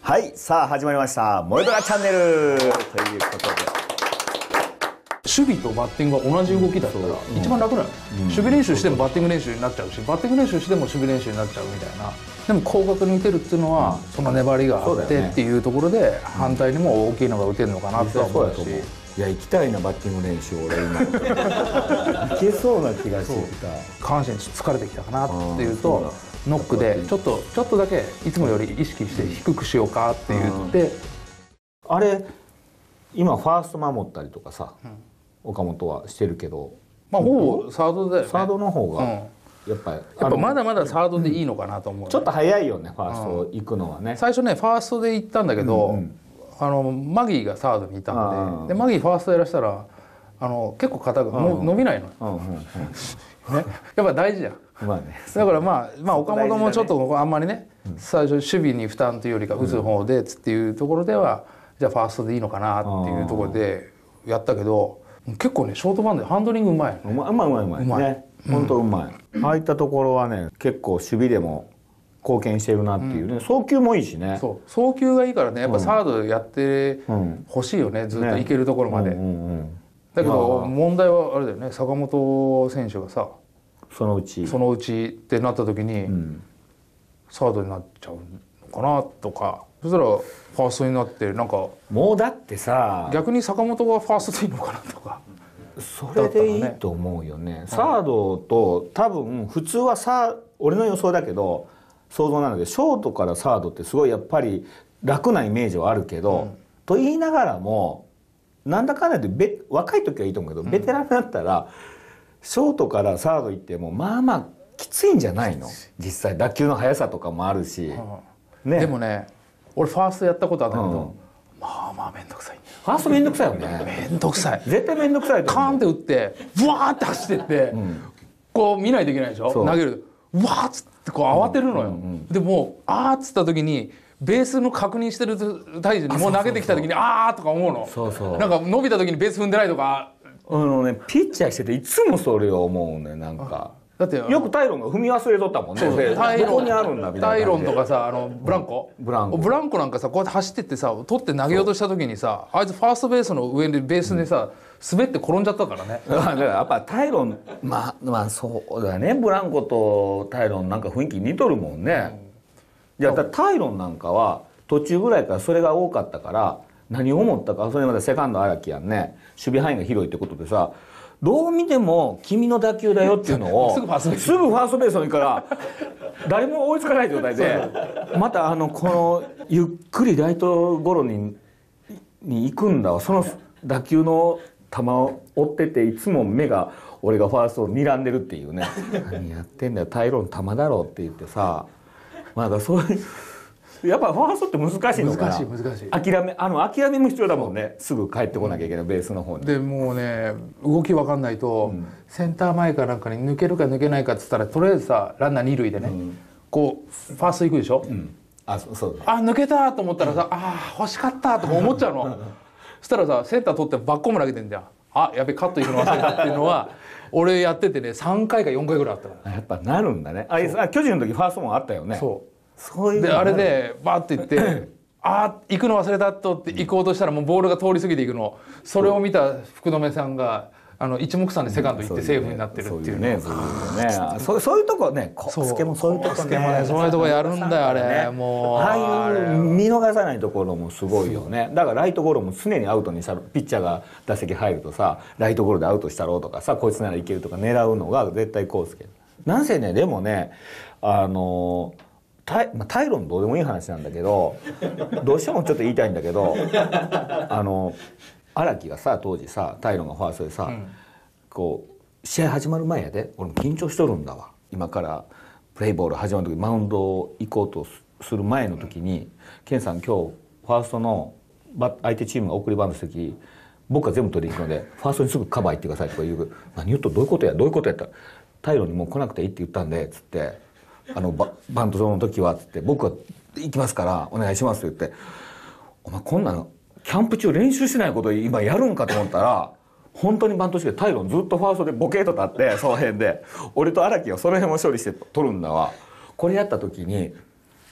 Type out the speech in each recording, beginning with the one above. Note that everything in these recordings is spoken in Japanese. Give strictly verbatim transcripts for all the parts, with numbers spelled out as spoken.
はい、さあ始まりました「萌えドラチャンネル」ということで、 守備とバッティングが同じ動きだったら一番楽なの、うん、守備練習してもバッティング練習になっちゃうし、バッティング練習しても守備練習になっちゃうみたいな。でも広角に打てるっていうのは、うん、その粘りがあってっていうところで、反対にも大きいのが打てるのかなとは思うし、 いや行きたいなバッティング練習俺今行けそうな気がしてきた。 下半身疲れてきたかなっていうとノックでちょっとちょっとだけいつもより意識して低くしようかって言って、うん、 あれ今ファースト守ったりとかさ、うん、岡本はしてるけど、 まあほぼサードだよね。 サードの方が、うんやっぱりやっぱまだまだサードでいいのかなと思う、ね、 ちょっと早いよねファースト行くのはね、うん、 最初ねファーストで行ったんだけど、うんうん、あのマギーがサードにいたんで、でマギーファーストやらしたらあの結構肩がの伸びないの、うんうんうん、ね、やっぱ大事じゃん、まあね、だからまあ、まあ、岡本もちょっとあんまりね、うん、最初守備に負担というよりか打つ方でっていうところでは、うん、じゃあファーストでいいのかなっていうところでやったけど、結構ねショートバウンドでハンドリングうまい、ね、 うまいうまいうまいうまい、うまいね、本当うまい、うん、ああいったところはね結構守備でも貢献してるなっていうね、うん、送球もいいしね。 そう送球がいいからねやっぱサードやってほしいよね、うん、ずっといけるところまで、ね、うんうんうん、だけど問題はあれだよね、坂本選手がさそのうちそのうちってなった時に、うん、サードになっちゃうのかなとか、そしたらファーストになってなんかもうだってさ逆に坂本がファーストでいいのかなとか。 それでいいと思うよね、うん、サードと多分普通はさ俺の予想だけど想像なのでショートからサードってすごいやっぱり楽なイメージはあるけど、うん、と言いながらもなんだかんだで若い時はいいと思うけど、うん、ベテランになったらショートからサード行ってもまあまあきついんじゃないの実際打球の速さとかもあるし、 うんね、でもね俺ファーストやったことあるんだけど、うん、まあまあ面倒くさい。 ファースト面倒くさいよね。 面倒くさい。 絶対面倒くさいと思う。 カーンって打ってブワーって走ってって、うん、こう見ないといけないでしょ。投げるとうわーっつってこう慌てるのよ、うんうんうん、でもあーっつった時にベースの確認してる体重にもう投げてきた時にあーとか思うの。そうそうなんか伸びた時にベース踏んでないとか、 あのねピッチャーしてていつもそれを思うね。なんかだってよくタイロンが踏み忘れとったもんね。どこにあるんだみたいな。 タイロンとかさあのブランコ、うん、ブランコブランコなんかさこうやって走ってってさ取って投げようとした時にさあいつファーストベースの上でベースにさ、うん、滑って転んじゃったからね。 だからやっぱタイロンまあまあそうだね、ブランコとタイロンなんか雰囲気似とるもんね、うん、いやだタイロンなんかは途中ぐらいからそれが多かったから何を思ったか、それまでセカンド荒木やんね、守備範囲が広いってことでさどう見ても君の打球だよっていうのをすぐファーストベースすぐファーストベースに行くから誰も追いつかない状態でまたあのこのゆっくりライトゴロにに行くんだわ。その打球の球を追ってていつも目が俺がファーストを睨んでるっていうね何やってんだよタイロン球だろうって言ってさ、まだそういうやっぱファーストって難しいのかな。 難しい難しい。 諦めあの諦めも必要だもんね。すぐ帰ってこなきゃいけない、うん、ベースの方に。 でもうね動き分かんないと、うん、センター前かなんかに抜けるか抜けないかっつったらとりあえずさランナー二塁でね、うん、こうファースト行くでしょ、うん、あそうそうあ抜けたと思ったらさ、うん、あ欲しかったとか思っちゃうのそしたらさセンター取ってバックホーム投げてんじゃん。あやべカット行くの忘れたっていうのは俺やっててねさんかいかよんかいぐらいあったから。 やっぱなるんだね。あ巨人の時ファーストもあったよね。 そうそういうであれでバーって言ってあ行くの忘れたとって行こうとしたらもうボールが通り過ぎていくの、それを見た福留さんがあの一目散でセカンド行ってセーフになってるっていうね。 そうそういうとこね、コスケもそういうとこね、 そういうとこやるんだよあれ。もうああいう見逃さないところもすごいよね。だからライトゴロも常にアウトにしたピッチャーが打席入るとさライトゴロでアウトしたろうとかさこいつならいけるとか狙うのが絶対コースケ。なんせねでもねあのタイ、まあ、タイロンどうでもいい話なんだけどどうしてもちょっと言いたいんだけどあの荒木がさ当時さタイロンがファーストでさ、うん、こう試合始まる前やで俺も緊張しとるんだわ。今からプレイボール始まる時マウンド行こうとする前の時に「ケンさん今日ファーストの相手チームが送りバントした時僕が全部取りに行くのでファーストにすぐカバー行ってください」とか言う「何言うとどういうことやどういうことやったらタイロンにもう来なくていいって言ったんで」つって。あの バ, バント上の時はっつって僕は行きますからお願いしますって言ってお前こんなのキャンプ中練習しないこと今やるんかと思ったら本当にバントしてタイロンずっとファーストでボケーと立ってその辺で俺と荒木はその辺も処理して取るんだわ。これやった時に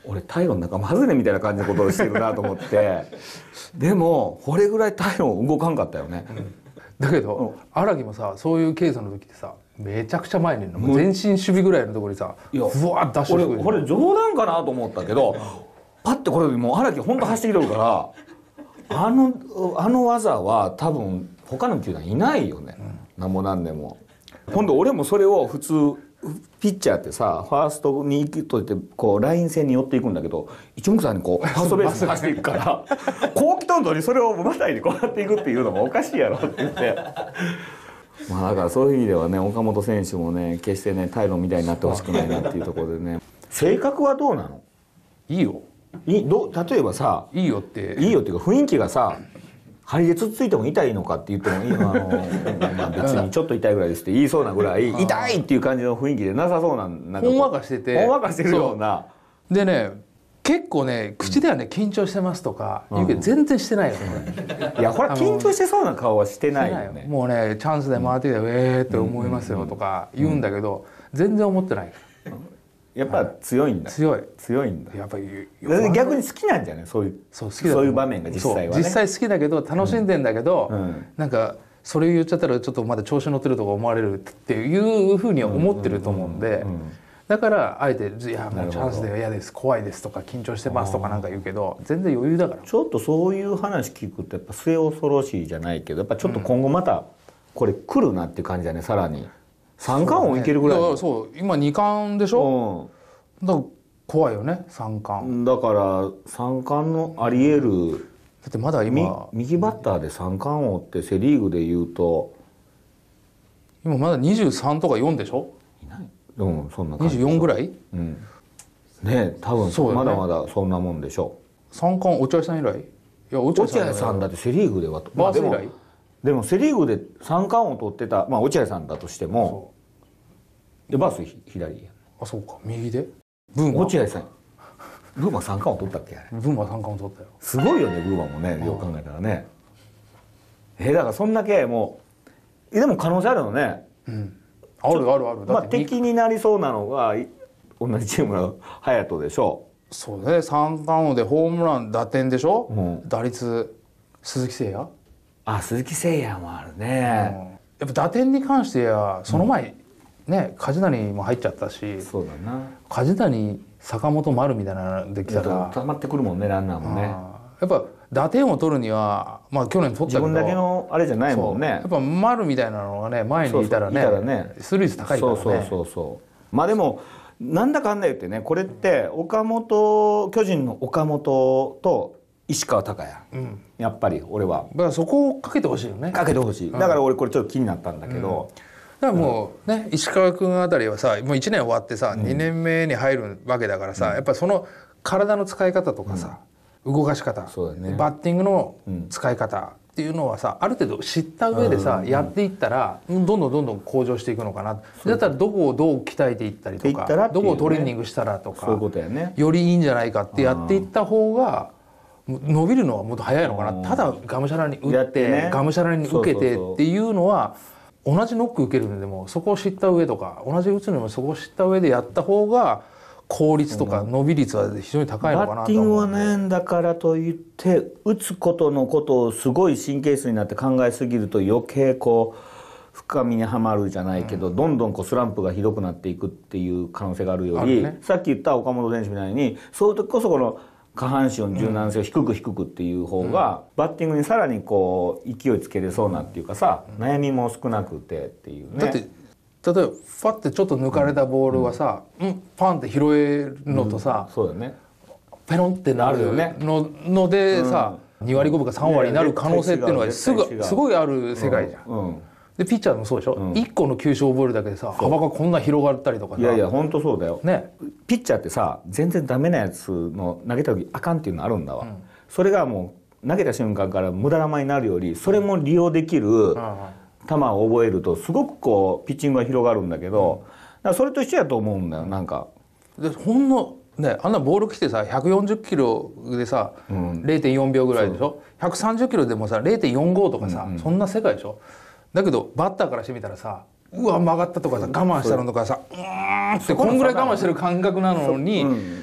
俺タイロン仲間外れみたいな感じのことをしてるなと思ってでもこれぐらいタイロン動かんかったよね、うん、 だけど荒、うん、木もさそういうケースの時ってさめちゃくちゃ前にいるの、もう全身守備ぐらいのところにさふわっと出してくる。 これ冗談かなと思ったけどパッてこれもう荒木ほんと走ってきてるからあのあの技は多分他の球団いないよね、うん、何も何でも。今度俺もそれを普通ピッチャーってさファーストに行くといってこうライン線に寄っていくんだけど一目散にこうファーストベースに走っていくからこう来とんのにそれをまたいでこうやっていくっていうのもおかしいやろって言ってまあだからそういう意味ではね岡本選手もね決してねタイロンみたいになってほしくないなっていうところでね。性格はどうなの？ いいよ。 いど例えばさいいよっていいよっていうか雰囲気がさ針でつっついても痛いのかって言ってもいいあの、まあ、別にちょっと痛いぐらいですって言いそうなぐらい痛いっていう感じの雰囲気でなさそうな、なんかほんわかしててほんわかしてるようなでね結構ね口ではね緊張してますとか言うけど全然してないよ、 ね、いやこれは緊張してそうな顔はしてないよね。 もうねチャンスで回ってきてウェーって思いますよとか言うんだけど全然思ってない。 やっぱ強いんだ。 強い強いんだ。 やっぱり逆に好きなんじゃない？そういうそう好きだそういう場面が実際はね。 実際好きだけど楽しんでんだけど、うん、なんかそれ言っちゃったらちょっとまだ調子乗ってるとか思われるっていうふうには思ってると思うんで、だからあえていやもうチャンスでは嫌です怖いですとか緊張してますとかなんか言うけど全然余裕だから。 ちょっとそういう話聞くとやっぱ末恐ろしいじゃないけどやっぱちょっと今後またこれ来るなっていう感じだね。さらに三冠王いけるぐらい。 そう、そう今二冠でしょ。うん、だから怖いよね三冠。 だから三冠のあり得るだってまだ今右バッターで三冠王ってセ・リーグでいうと今まだにじゅうさんとかよんでしょ。 いない。うんそんな感じ。にじゅうよんぐらい？ うん。ね多分そう、ね、まだまだそんなもんでしょう。三冠落合さん以来？いや落合さんだってセ・リーグではバース以来。 でもセ・リーグで三冠王取ってたまあ落合さんだとしてもでバース左や。 あそうか右で。ブーマ落合さんブーマ三冠王取ったっけ？ ブーマ三冠王取ったよ。 すごいよねブーマもねよく考えたらね。えー、だからそんだけもうでも可能性あるのね。 うん、あるあるある。 まあ敵になりそうなのが同じチームの隼人でしょ。 そうね三冠王でホームラン打点でしょ、うん、打率鈴木誠也。 あ鈴木誠也もあるね、 うん、やっぱ打点に関してはその前、うん、ね梶谷も入っちゃったし。 そうだな。 梶谷坂本丸みたいなのできたら溜まってくるもんねランナーもね。 やっぱ打点を取るにはまあ去年取ったけど自分だけのあれじゃないもんね。 やっぱ丸みたいなのがね前にいたらね出塁率高いからね。 そうそうそうそうまあでもなんだかんだ言ってねこれって岡本巨人の岡本と石川昂弥、うん、やっぱり俺はだからそこをかけてほしいよね。 かけてほしい。だから俺これちょっと気になったんだけど、 うん、だからもうね、うん、石川君あたりはさもういちねん終わってさ、うん、にねんめに入るわけだからさ、うん、やっぱりその体の使い方とかさ、うん、動かし方、そうだね、バッティングの使い方っていうのはさある程度知った上でさ、うん、やっていったらどんどんどんどん向上していくのかな。だったらどこをどう鍛えていったりとか、ね、どこをトレーニングしたらとか、 そういうことやね、 よりいいんじゃないかってやっていった方が伸びるのはもっと早いのかな。ただがむしゃらに打って、ね、がむしゃらに受けてっていうのは同じノック受けるのでもそこを知った上とか同じ打つのもそこを知った上でやった方が効率とか伸び率は非常に高いのかなと思う。バッティングは悩んだからといって打つことのことをすごい神経質になって考えすぎると余計こう深みにはまるじゃないけど、うん、どんどんこうスランプがひどくなっていくっていう可能性があるより、ね、さっき言った岡本選手みたいにそういう時こそこの下半身の柔軟性を低く低くっていう方が、うん、バッティングにさらにこう勢いつけれそうなっていうかさ、うん、悩みも少なくてっていうね。だって例えばファッてちょっと抜かれたボールはさ、うんうん、パンって拾えるのとさ、 うん、そうだね、 ペロンってなるののでさ、うん、に割ごぶかさん割になる可能性っていうのがすぐすごいある世界じゃん。うんうん、でピッチャーもそうでしょ、うん、いっこの球種を覚えるだけでさ幅がこんな広がったりとかさ。 いやいや本当そうだよ、ね、ピッチャーってさ全然ダメなやつの投げた時あかんっていうのあるんだわ、うん、それがもう投げた瞬間から無駄球になるよりそれも利用できる、うん、球を覚えるとすごくこうピッチングが広がるんだけど、だからそれと一緒やと思うんだよなんか。 でほんのねあんなボール来てさひゃくよんじゅっキロでさ、うん、れいてんよんびょうぐらいでしょ。ひゃくさんじゅっキロでもさ れいてんよんご とかさ、うんうん、そんな世界でしょ。だけどバッターからしてみたらさうわ曲がったとかさ我慢したのとかさうーんってこんぐらい我慢してる感覚なのに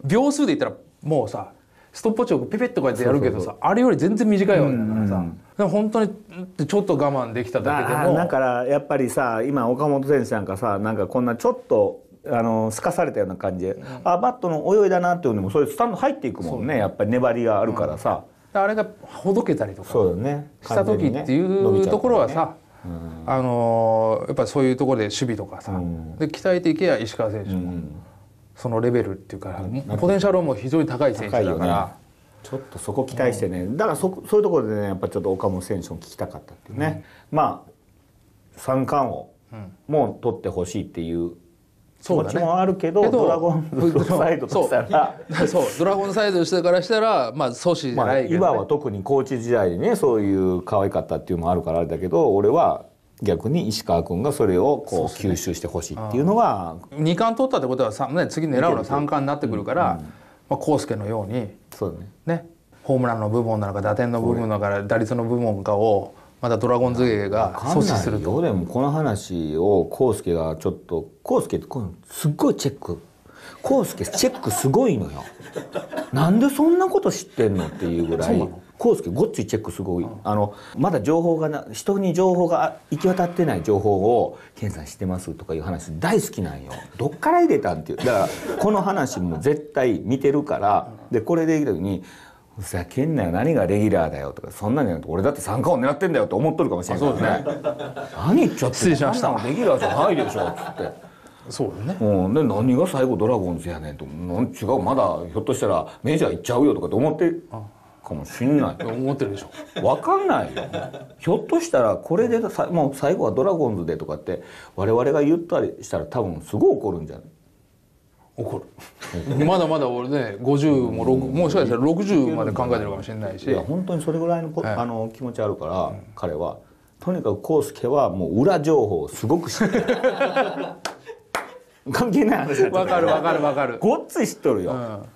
秒数で言ったらもうさストップウォッチをペペッとこうやってやるけどさ、そうそうそう、あれより全然短いわけだからさ、うんうん、でも本当にちょっと我慢できただけでもだからやっぱりさ今岡本選手なんかさなんかこんなちょっとあのすかされたような感じで、うん、あバットの泳いだなっていうのもそれスタンド入っていくもんね、やっぱり粘りがあるからさ、 うん、あれがほどけたりとかそうだ、ね、 した時っていうところはさ、うん、あのやっぱりそういうところで守備とかさ、うん、で鍛えていけば石川選手も、うん、そのレベルっていうか、うん、ポテンシャルも非常に高い選手だから、ね、 ちょっとそこ期待してね、うん、だから そ, そういうところでねやっぱちょっと岡本選手も聞きたかったっていうね、うん、まあ三冠王も取ってほしいっていう気持ちもあるけど、ね、ドラゴンズサイドとしたらそうドラゴンズサイドとしてからしたらまあ阻止じゃないけど、ね、 まあ、今は特にコーチ時代にねそういう可愛かったっていうのもあるからあれだけど、俺は逆に石川君がそれをこう吸収してほしいっていうのが、 に冠取ったってことは、ね、次狙うのはさん冠になってくるから、うんうん、まあ、康介のようにそうね、 ね、ホームランの部門なのか打点の部分なのか打率の部門かをまたドラゴンズ芸が阻止すると。 でもこの話を康介がちょっと康介ってすっごいチェック康介チェックすごいのよなんでそんなこと知ってんのっていうぐらい康介ごっついチェックすごい、うん、あのまだ情報がな人に情報が行き渡ってない情報を「健さん知ってます?」とかいう話大好きなんよ。どっから入れたんっていうだからこの話も絶対見てるからでこれできるようにふざけんなよ何がレギュラーだよとかそんなんじゃなくて俺だって三冠王狙ってんだよと思っとるかもしれないからね何言っちゃって失礼しました、 レギュラーじゃないでしょっつってそうだね、 うん、で何が最後ドラゴンズやねんとなん違うまだひょっとしたらメジャー行っちゃうよとかって思ってるかもしんない思ってるでしょ分かんないよひょっとしたらこれでさもう最後はドラゴンズでとかって我々が言ったりしたら多分すごい怒るんじゃない怒るまだまだ俺ねごじゅうももしかしたらろくじゅうまで考えてるかもしれないし、 いや本当にそれぐらいの、はい、あの気持ちあるから、うん、彼はとにかく康介はもう裏情報をすごく知ってる関係ない話だったわかるわかるわかるごっつい知っとるよ、